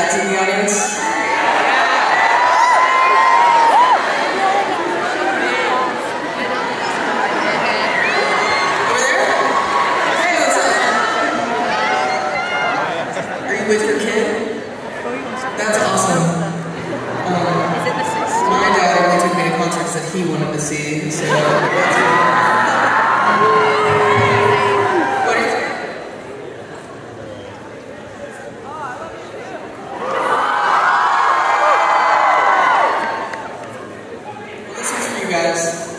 dads in the audience? Over there? Hey, what's up? Are you with your kid? That's awesome. My dad only took me to concerts that he wanted to see, so that's what do you think? Well, this is for you guys.